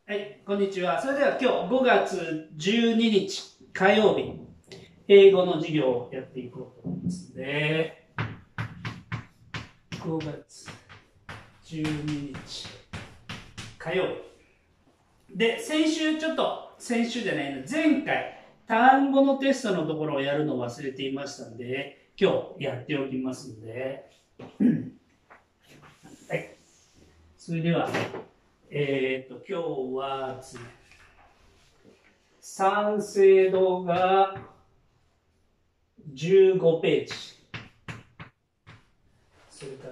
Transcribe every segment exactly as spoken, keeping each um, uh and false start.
はい、こんにちは。それでは今日ごがつじゅうににち火曜日、英語の授業をやっていこうと思いますので、ごがつじゅうににち火曜日。で、先週ちょっと、先週じゃないの、前回、単語のテストのところをやるのを忘れていましたので、今日やっておきますので、はい。それでは、えっと、今日はですね、三省堂がじゅうごページ。それから、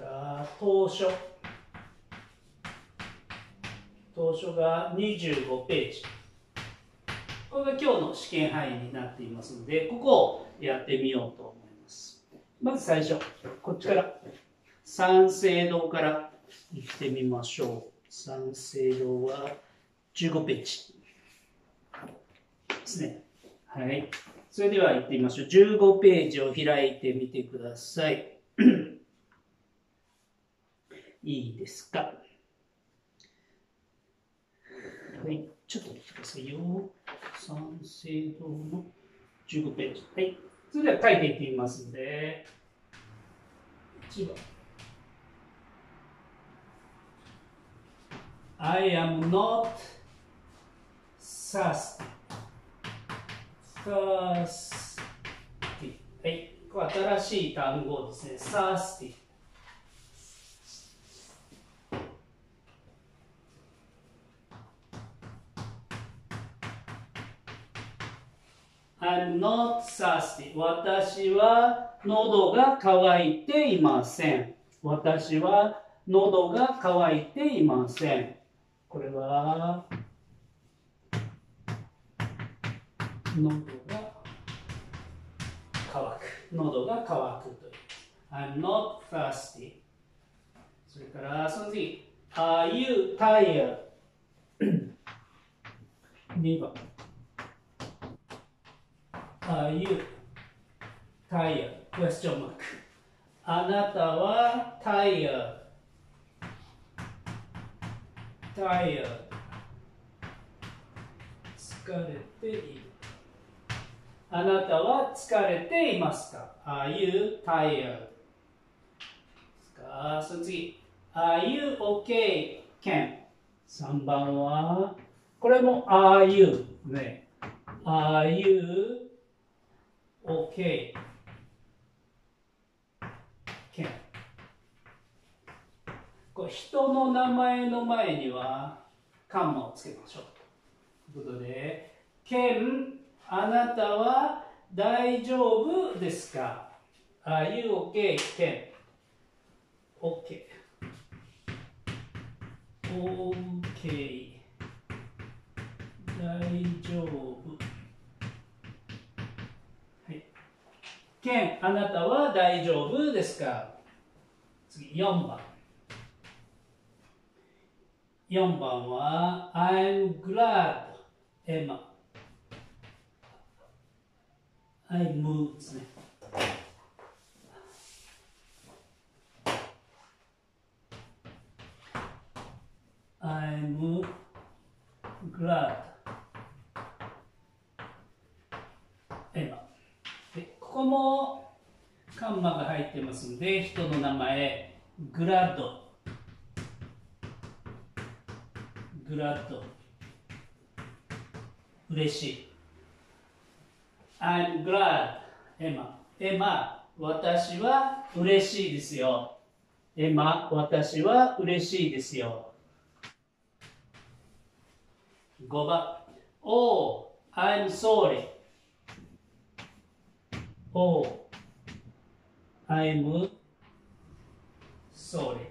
当書。当書がにじゅうごページ。これが今日の試験範囲になっていますので、ここをやってみようと思います。まず最初、こっちから、三省堂から行ってみましょう。三省堂はじゅうごページですね。はい。それでは行ってみましょう。じゅうごページを開いてみてください。いいですか。はい。ちょっと待ってくださいよ。三省堂のじゅうごページ。はい。それでは書いていってみますので、いちばん。I am not thirsty. thirsty. はい。これ新しい単語ですね。thirsty. I'm not thirsty. 私は喉が渇いていません。私は喉が渇いていません。これは喉が渇く。喉が渇くという。I'm not thirsty. それからその次。Are you tired? にばん。Are you tired? Question mark. あなたは tired. tired. 疲れている。あなたは疲れていますか？ Are you tired? その次。Are you okay? Ken. さんばんは、これも Are you ね。Are you okay? Ken. これ人の名前の前にはカンマをつけましょう。ということで、Ken、あなたは大丈夫ですか？ Are you okay, Ken? OK。OK。大丈夫。はい。Ken、あなたは大丈夫ですか？次、よんばん。よんばんは、I'm glad, Emma。I'm ですね。I'm glad, Emma。で、ここもカンマが入ってますので、人の名前、グラッド。グラッド。嬉しい。I'm glad, Emma。エマ、私は嬉しいですよ。エマ、私は嬉しいですよ。ごばん。Oh, I'm sorry. Oh, I'm sorry.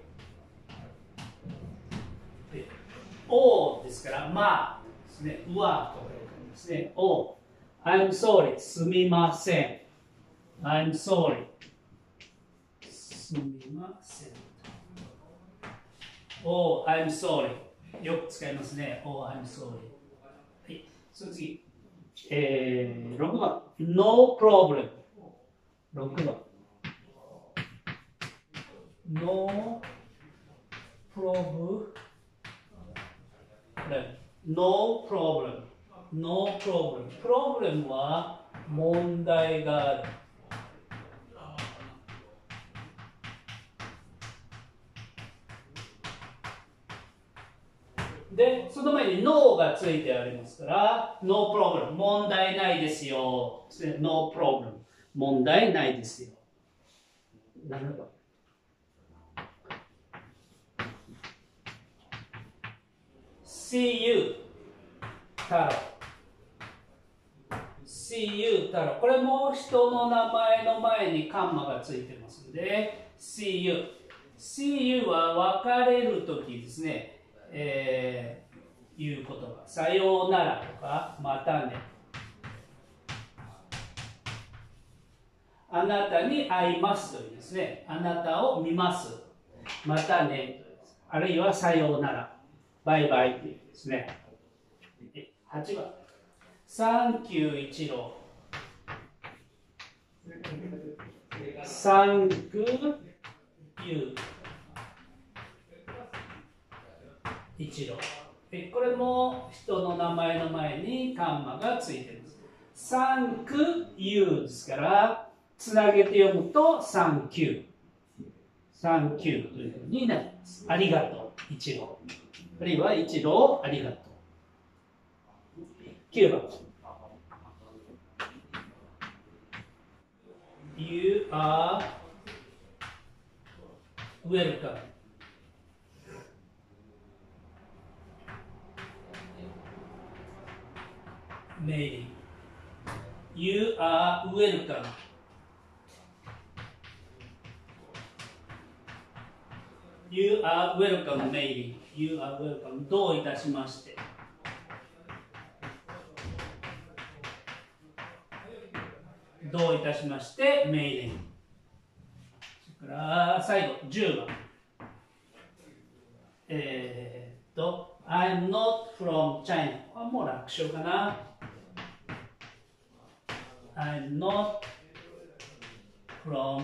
Oh ですから、まあですね、うわとかいうですね。Oh, I'm sorry. すみません。I'm sorry. すみません。Oh, I'm sorry. よく使いますね。Oh, I'm sorry. はい。その次。えー、ろくばん。No problem. ろくばん。No problem. No problem. No problem. プロブレムは問題がある。で、その前に No がついてありますから、No problem。問題ないですよ。No problem。問題ないですよ。なるほど。See you 太郎 See you 太郎これも人の名前の前にカンマがついてますので See you See you は別れるときですね、えー、言う言葉さようならとかまたねあなたに会いますというですねあなたを見ますまたねあるいはさようならバイバイというですねはちばんサンキュー一郎サンクユー一郎これも人の名前の前にカンマがついていますサンクユーですからつなげて読むとサンキューサンキューというふうになりますありがとう一郎あるいは一郎ありがとうきゅうばんYou are welcome. Maybe. You are welcome. You are welcome, maybe. You are welcome. どういたしまして。どういたしまして、メイリン。それから最後、じゅうばん。えー、っと、I'm not from China。これもう楽勝かな。I'm not from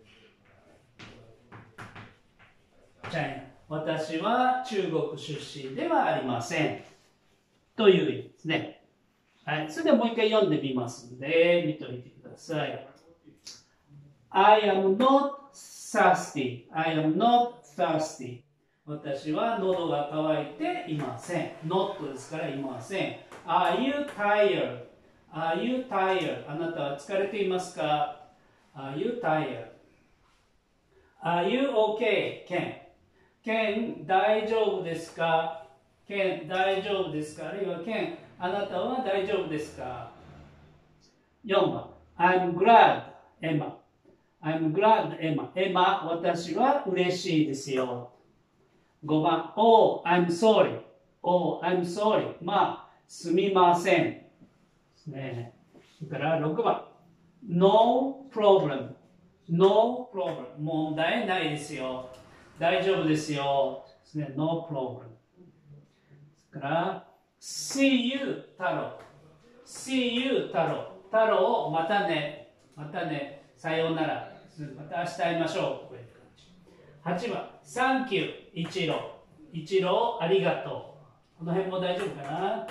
China。私は中国出身ではありません。という意味ですね。はい、それではもう一回読んでみますので、見ておいてください。I am not thirsty. I am not thirsty. 私は喉が渇いていません。not ですからいません。Are you tired? Are you tired? あなたは疲れていますか ?Are you tired? Are you okay? Ken. Ken 大丈夫ですか ?Ken 大丈夫ですかあるいは Ken あなたは大丈夫ですか ?よんばん I'm glad, Emma. I'm glad, Emma. Emma 私は嬉しいですよ。ごばん Oh, I'm sorry. Oh, I'm sorry. まあ、すみません。ですね。それからろくばん No problem. No problem. 問題ないですよ。大丈夫ですよ。ですね。No problem. それから See you 太郎 See you 太郎太郎またねまたねさようならまた明日会いましょうこういう感じはちばん Thank you 一郎一郎ありがとうこの辺も大丈夫かなはい、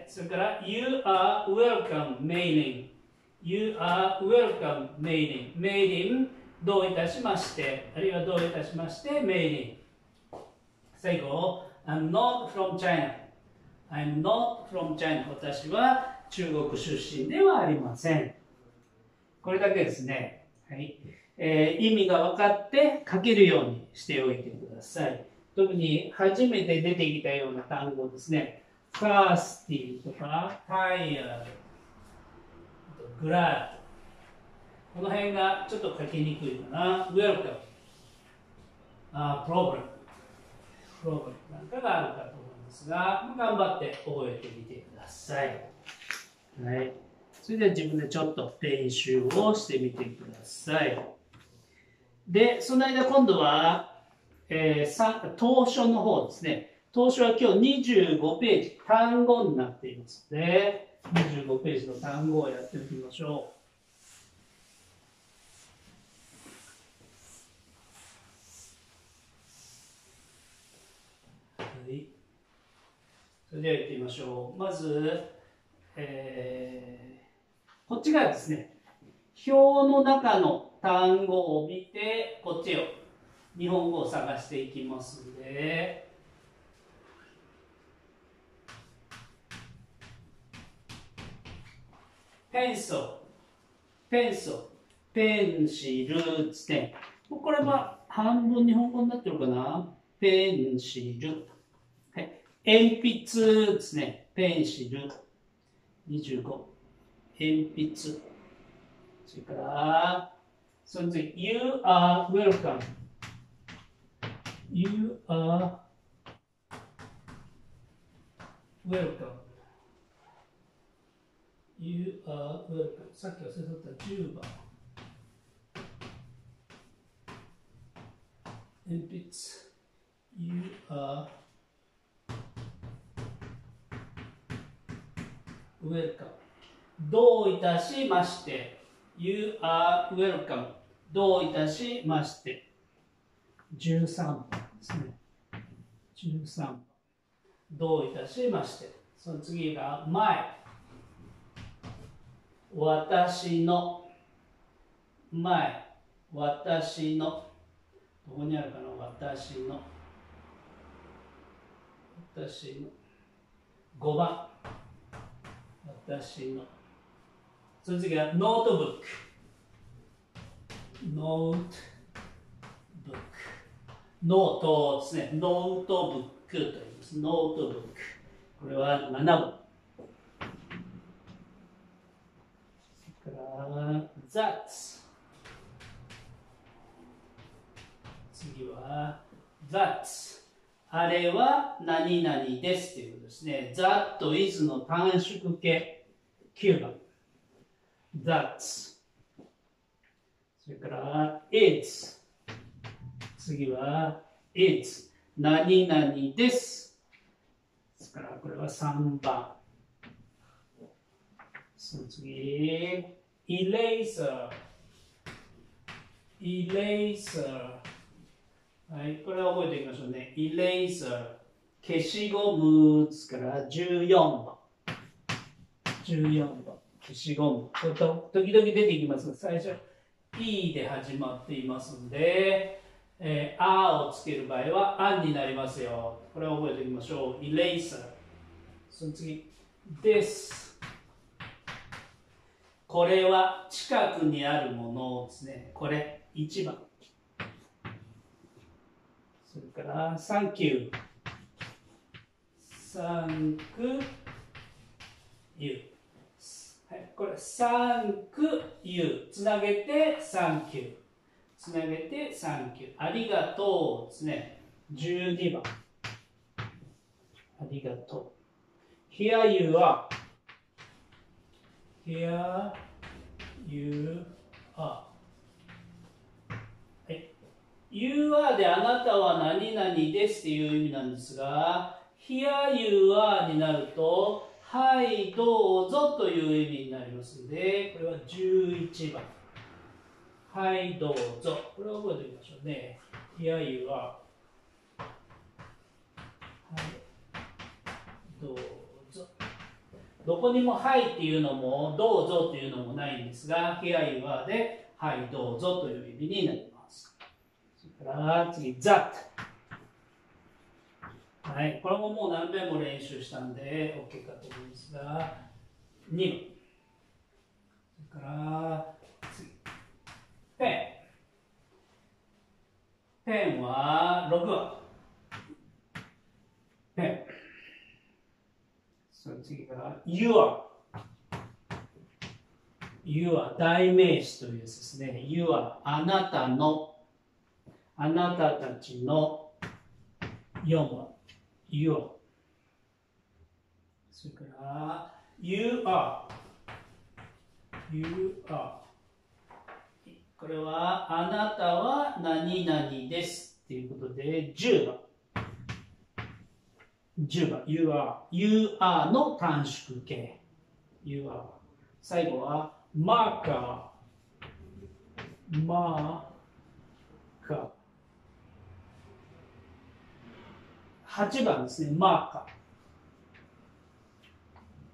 それから You are welcome メイリン You are welcome メイリンメイリンどういたしましてあるいはどういたしましてメイリン最後 I'm not from China I'm not from China 私は中国出身ではありませんこれだけですね、はいえー、意味が分かって書けるようにしておいてください特に初めて出てきたような単語ですね thirsty とか tired glad この辺がちょっと書きにくいかな welcome、uh, problem problem なんかがあるかと思いますが頑張って覚えてみてください、はい、それでは自分でちょっと練習をしてみてくださいでその間今度は、えー、当初の方ですね当初は今日にじゅうごページ単語になっていますのでにじゅうごページの単語をやってみましょうそれでは言ってみましょう。まず、えー、こっちがですね、表の中の単語を見て、こっちを日本語を探していきますので、ペンソペンソペンシルですね。これは半分日本語になってるかな。ペンシル。はい、鉛筆ですね。ペンシル。にじゅうご。鉛筆。それから、その次、You are welcome. You are welcome. You are welcome. さっき忘れとったじゅうばん。鉛筆。You are welcome. どういたしまして。You are welcome. どういたしまして。じゅうさんばんですね。じゅうさんばん。どういたしまして。その次が前。私の。前。私の。どこにあるかな、私の。私の。ごばん。私の。その次はノートブック。ノートブック。ノートですね。ノートブックと言います。ノートブック。これはななばん。それから、That's。次は、That's。あれは何々ですということですね。That is の短縮形。きゅうばん。That's。それから、It's。次は、It's。何々です。ですから、これはさんばん。その次、Eraser。Eraser。はい、これは覚えておきましょうね。Eraser。消しゴムですからじゅうよんばん。じゅうよんばん。消しゴム。これと時々出てきますが、最初、E で始まっていますので、えー、あをつける場合は、あんになりますよ。これを覚えておきましょう。Eraser。その次、This。これは近くにあるものですね。これ、いちばん。それから、Thank you。Thank you。はい、これ、Thank you。つなげて、Thank you。つなげて、Thank you。ありがとうですね。じゅうにばん。ありがとう。Here you are。Here you are。You are であなたは何々ですっていう意味なんですが、Here you are になると、はいどうぞという意味になりますので、これはじゅういちばん。はいどうぞ。これを覚えておきましょうね。Here you are。はいどうぞ。どこにもはいっていうのも、どうぞっていうのもないんですが、Here you are で、はいどうぞという意味になります。から次、That。はい、これももう何遍も練習したんで OK かと思うんですが、にばん。それから次、ペン。ペンはろくばん。ペン。その次が Your。Your 代名詞というやつですね。Your あなたの。あなたたちのよんばん。Your。それから、You are。You are。これは、あなたは何々ですっていうことで、じゅうばん。じゅうばん。You are。You are の短縮形。You are。最後は、マーカー。マーカー。はちばんですね、マーカー。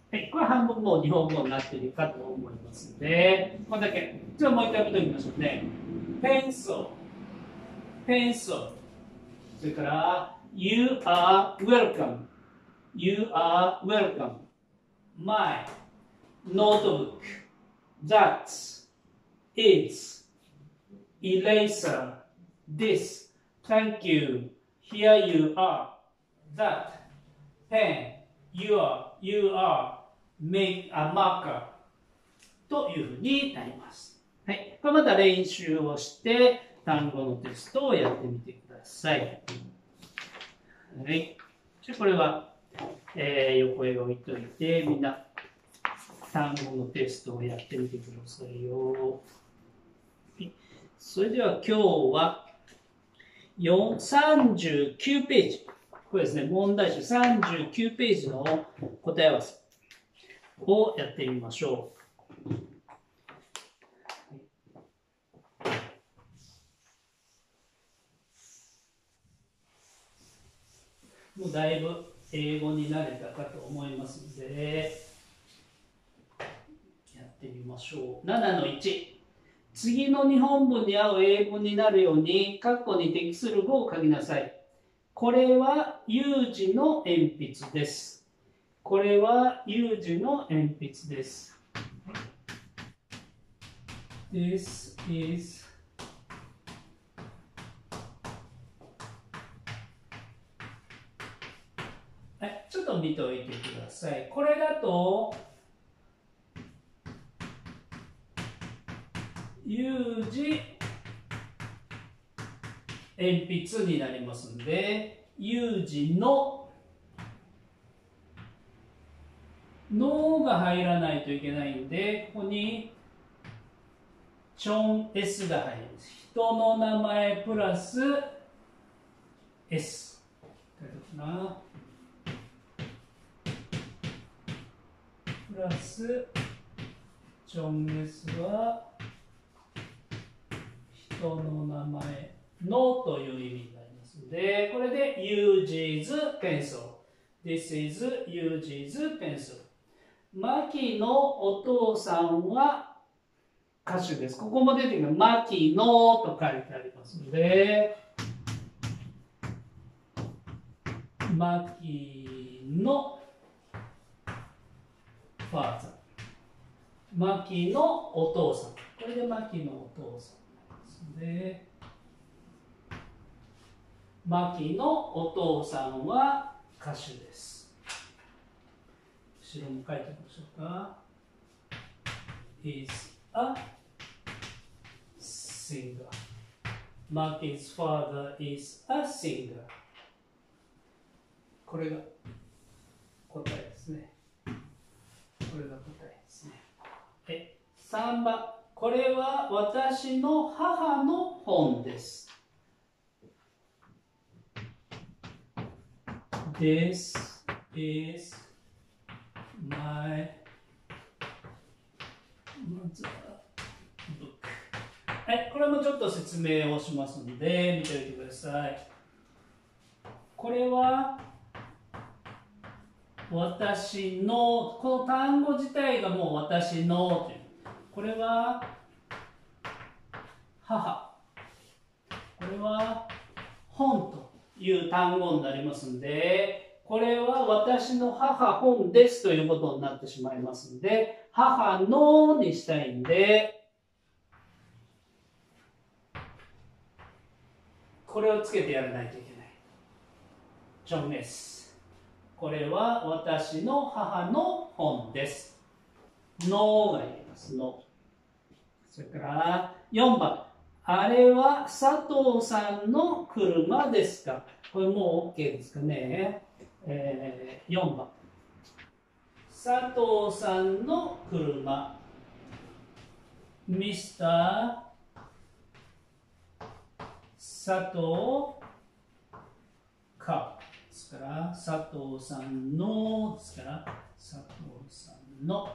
はい、これ半分もう日本語になっているかと思いますので、これだけ。じゃあもう一回見ておきましょうね。pencil, pencil。それから、You are welcome, you are welcome. My notebook, that is eraser, this, thank you, here you are, that, pen, your, you are, make a marker というふうになります。はい。これまた練習をして、単語のテストをやってみてください。はい。じゃあこれは、えー、横へ置いといて、みんな単語のテストをやってみてくださいよ。それでは今日はさんじゅうきゅうページ。これですね、問題集さんじゅうきゅうページの答え合わせをやってみましょう。もうだいぶ英語に慣れたかと思いますので、やってみましょう。ななのいち。次の日本文に合う英文になるように、括弧に適する語を書きなさい。これは有事の鉛筆です。これは有事の鉛筆です。This isはい、ちょっと見ておいてください。これだと有事鉛筆になりますので、有事ののが入らないといけないんで、ここにチョン S が入ります。人の名前プラス S。なプラスチョン S は人の名前のという意味になりますので、これで uses pencil。This is uses pencil。マキのお父さんは歌手です。ここも出てくるマキのと書いてありますので、マキのファーザー。マキのお父さん。これでマキのお父さんですね。マキのお父さんは歌手です。後ろも書いておきましょうか。is a singer. Maki's father is a singer. これが答えですね。これが答えですね。え、さんばん。これは私の母の本です。This is my mother's book。はい、これもちょっと説明をしますので、見ておいてください。これは私の、この単語自体がもう私のという。これは母。これは本という単語になりますので、これは私の母本ですということになってしまいますので、母のにしたいんで、これをつけてやらないといけない。ジョンです。これは私の母の本です。のがいります。の。それからよんばん。あれは佐藤さんの車ですか？これもう OK ですかね。えー、よんばん。佐藤さんの車。ミスター佐藤カー。ですから佐藤さんのですから佐藤さんの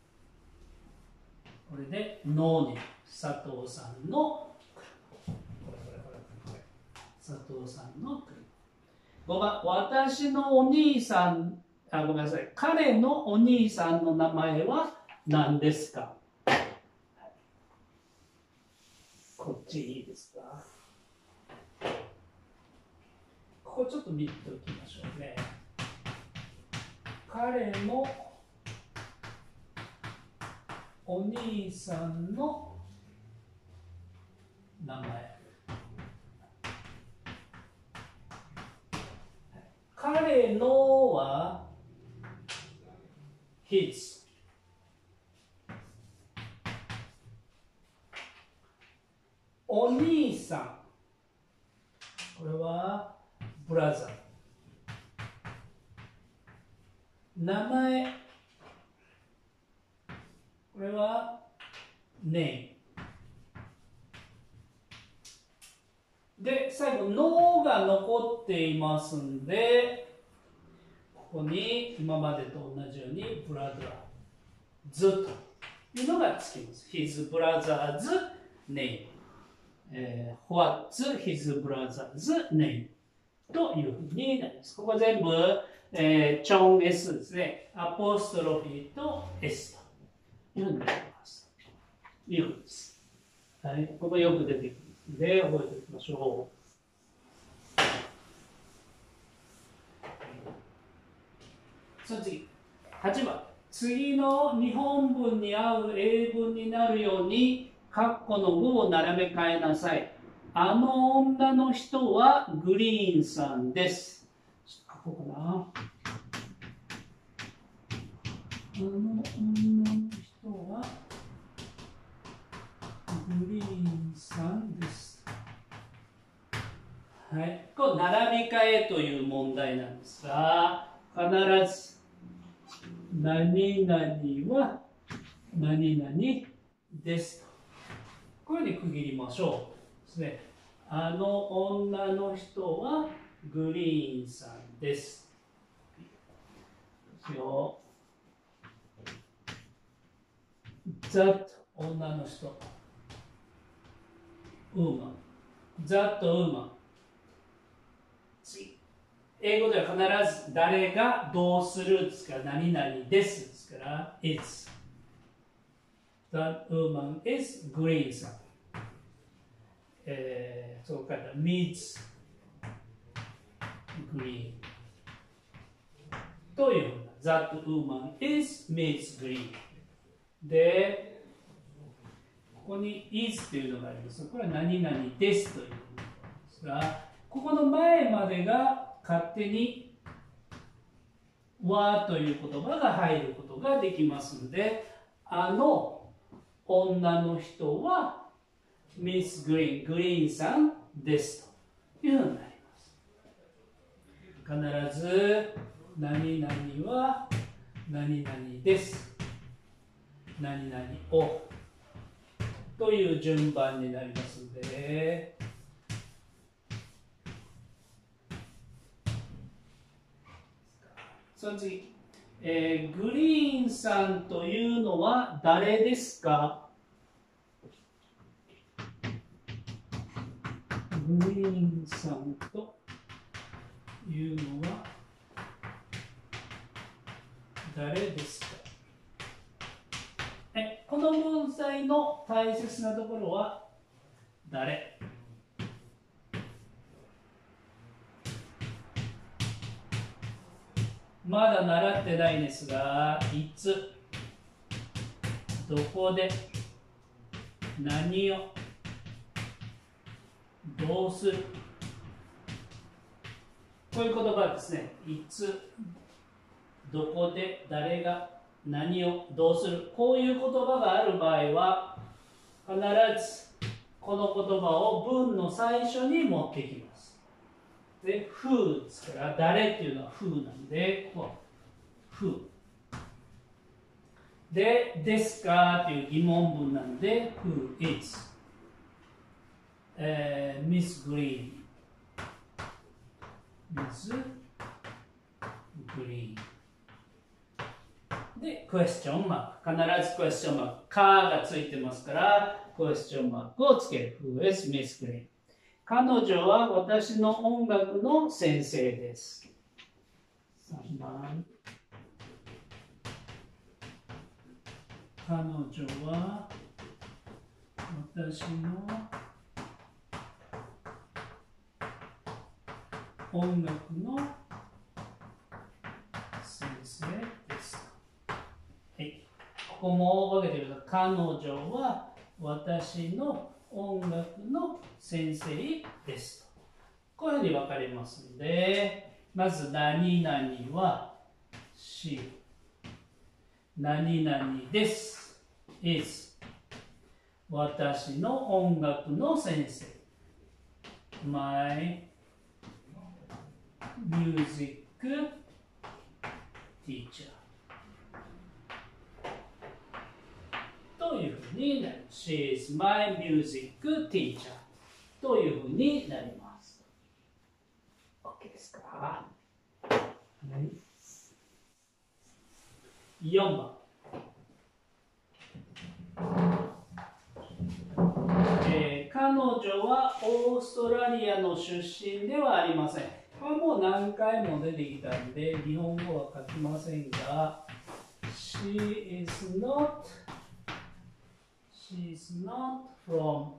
これでのに佐藤さんのこれこれこれこれ佐藤さんの車。ごばん私のお兄さんあ、ごめんなさい。彼のお兄さんの名前は何ですか？こっちいいですか？ここちょっと見ておきましょうね。彼のお兄さんの名前。彼のは his。お兄さん。これは brother。名前。これは name。で、最後、のが残っていますんで、ここに今までと同じように、ブラザーズというのがつきます。his brother's name、えー、what's his brother's name というふうになります。ここ全部、えー、チョン S ですね。アポストロフィーと S というふうになります。いうふうです。はい、ここよく出てくるので、覚えておきましょう。その次、はちばん。次の日本文に合う英文になるように、括弧の語を並べ替えなさい。あの女の人はグリーンさんです。ちょっと書こうかな。あの女の人はグリーンさんです。はい。こう並び替えという問題なんですが、必ず何々は何々ですと。こういうふうに区切りましょう。ですね。あの女の人はグリーンさんです。ですよ。that 女の人。woman。that woman。次。英語では必ず誰がどうするですから何々ですですから it's that woman is green さん、えー、そう書いた meets green というふうな that woman is meets green でここに is というのがあります。これは何々ですということですが、ここの前までが勝手にはという言葉が入ることができますので、あの女の人はミス・グリーン、グリーンさんですというふうになります。必ず何々は何々です。何々をという順番になりますので、その次、えー、グリーンさんというのは誰ですか？グリーンさんというのは誰ですか？え、この文才の大切なところは誰？まだ習ってないんですが、いつ、どこで、何を、どうする。こういう言葉ですね。いつ、どこで、誰が、何を、どうする。こういう言葉がある場合は、必ずこの言葉を文の最初に持ってきます。で、who ですから、誰っていうのは who なんで、ここは who。で、ですかっていう疑問文なので、who is、えー、Miss Green。Miss Green。で、クエスチョンマーク。必ずクエスチョンマーク。かがついてますから、クエスチョンマークをつける。Who is Miss Green？彼女は私の音楽の先生です。さんばん。 彼女は私の音楽の先生です。はい、ここも分けてください。彼女は私の音楽の先生です。こういうふうに分かれますので、まず何々は she、何々です is、私の音楽の先生 my music teacher というふうになります。She is my music teacher というふうになります。OK ですか？はい。よんばん。えー、彼女はオーストラリアの出身ではありません。これはもう何回も出てきたんで、日本語は書きませんが、She is not, she is not from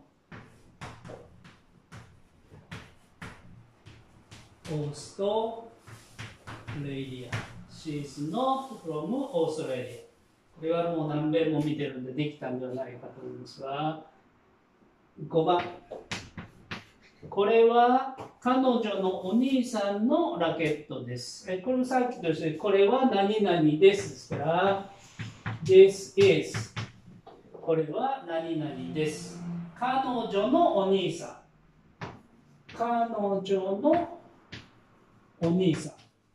オーストラリア。She is not from オーストラリア。これはもう何遍も見てるんでできたんではないかと思いますが、ごばん。これは彼女のお兄さんのラケットです。これもさっきとして、これは何々ですですから、This is これは何々です。彼女のお兄さん。彼女のお兄さん。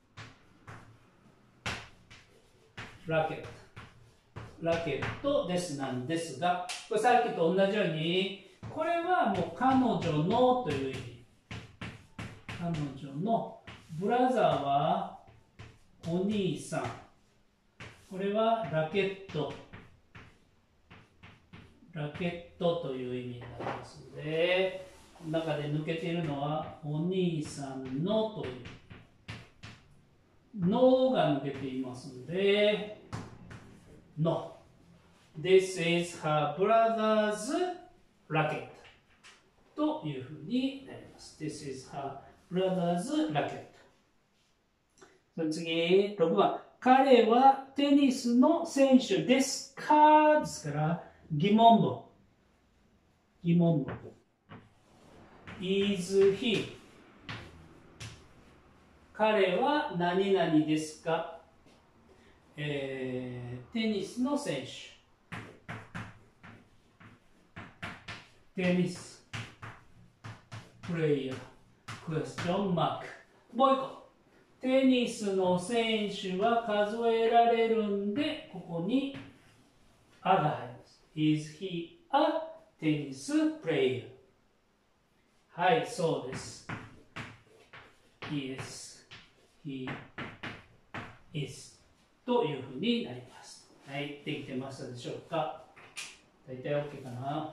ラケット。ラケットですなんですが、これさっきと同じように、これはもう彼女のという意味。彼女のブラザーはお兄さん。これはラケット。ラケットという意味になりますので、中で抜けているのはお兄さんのという。のが抜けていますので、の。This is her brother's racket というふうになります。This is her brother's racket。その次、ろくばん。彼はテニスの選手ですかですから、疑問文。疑問文。is he 彼は何々ですか、えー、テニスの選手。テニスプレイヤークエスチョンマーク。もう一個。テニスの選手は数えられるんで、ここにあが入ります。Is he a tennis player? はい、そうです。Yes, he is というふうになります。はい、できてましたでしょうか？大体 OK かな？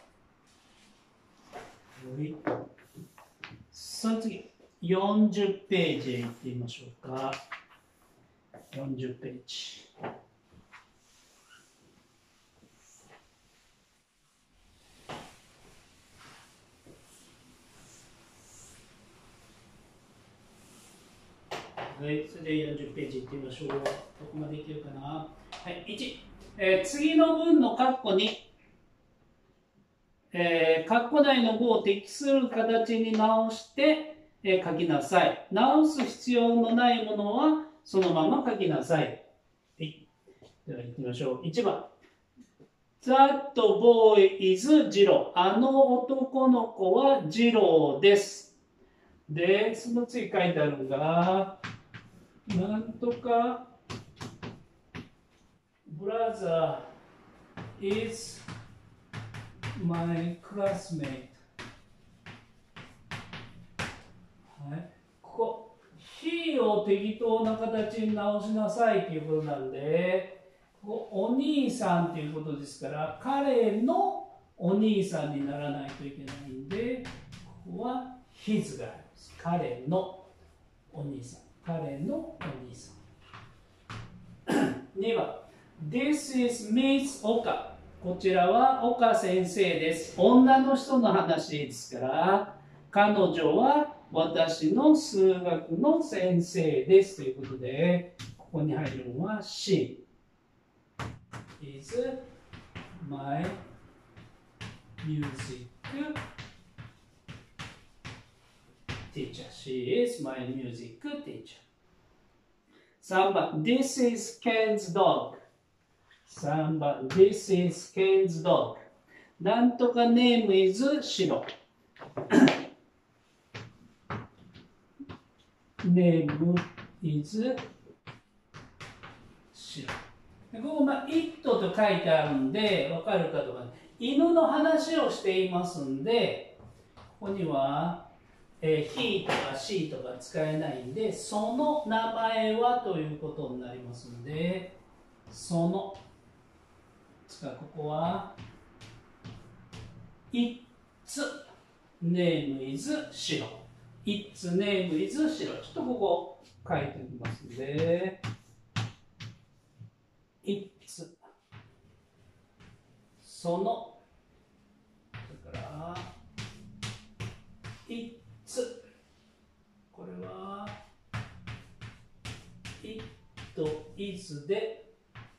その次、よんじゅうページへ行ってみましょうか。よんじゅうページ。はい、それでよんじゅうページ行ってみましょう。どこまでいけるかな。はい、いち、えー、次の文の括弧に、えー、括弧内の語を適する形に直して、えー、書きなさい。直す必要のないものはそのまま書きなさい。はい、では行ってみましょう。いちばん。That boy is ジロー。あの男の子はジローです。で、その次書いてあるのが、なんとか、brother is my classmate。はい、ここ、he を適当な形に直しなさいということなんで、ここお兄さんということですから、彼のお兄さんにならないといけないんで、ここは his があります。彼のお兄さん。彼のお兄さん。にばん。 This is Miss Oka。こちらは岡先生です。女の人の話ですから、彼女は私の数学の先生ですということで、ここに入るのは She is my music teacher. She is my music teacher. さんばん This is Ken's dog。さんばん This is Ken's dog。なんとか name is 白。name is 白。ここ、まあ、it と書いてあるんで、わかるかとか、犬の話をしていますんで、ここには、えー、he とか she とか使えないんで、その名前はということになりますので、その、ですからここは、its name is 白。its name is 白。ちょっとここ書いておきますので、its その、それから、its これは it is で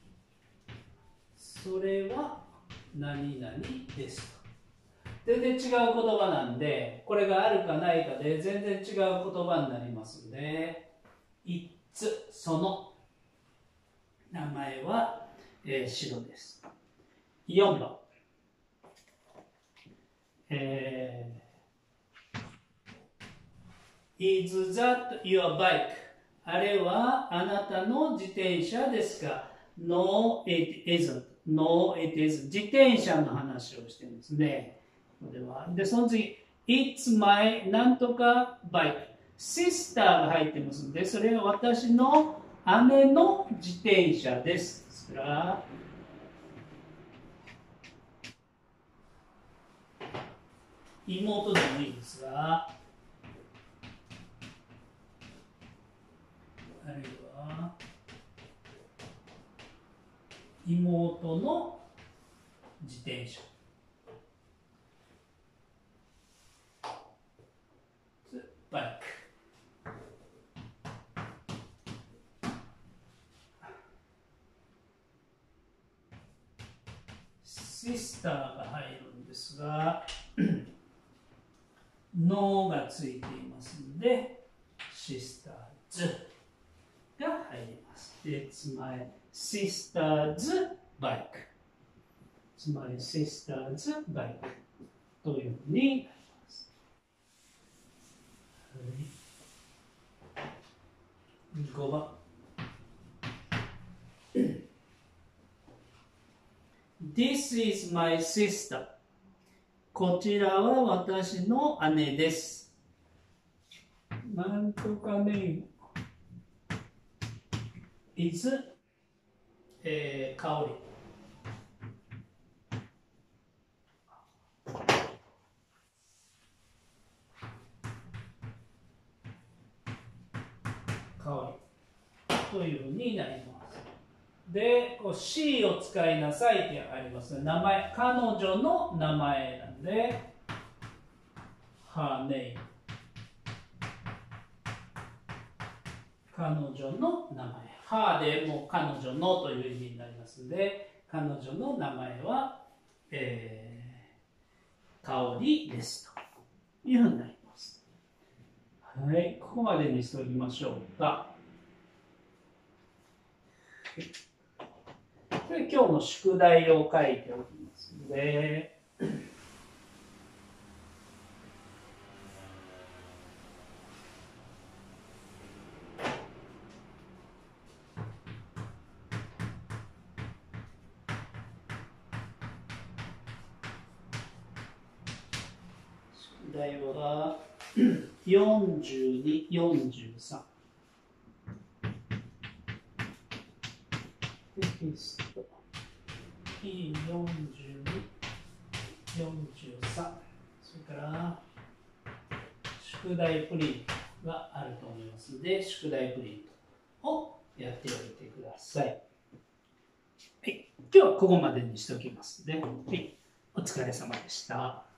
それは何々ですと。全然違う言葉なんで、これがあるかないかで全然違う言葉になりますので、it その名前は、えー、白です。よんばん、えー Is that your bike? あれはあなたの自転車ですか？ No, it isn't. No, it isn't. 自転車の話をしてるんですね。ここでは。で、その次、It's my なんとか bike。sister が入ってますので、それは私の姉の自転車です。ですから、妹でもいいですが、あるいは妹の自転車。バイク。シスターが入るんですが、ノーがついていますので、シスターズが入ります。It's my sister's bike. It's my sister's bike. というふうになります。はい、ごばん。This is my sister. こちらは私の姉です。なんとかね、is、えー、香り。香りというふうになります。で、こう C を使いなさいってありますね。名前、彼女の名前なんで、her name。彼女の名前。her でもう彼女のという意味になりますので、彼女の名前は、えー、香りですというふうになります。はい、ここまでにしておきましょうか。これ今日の宿題を書いておきますので、宿題はよんじゅうに、よんじゅうさん。テキスト ピーよんじゅうに、よんじゅうさん。それから宿題プリントがあると思いますので、宿題プリントをやっておいてください。 今日はここまでにしておきますので、はい、お疲れ様でした。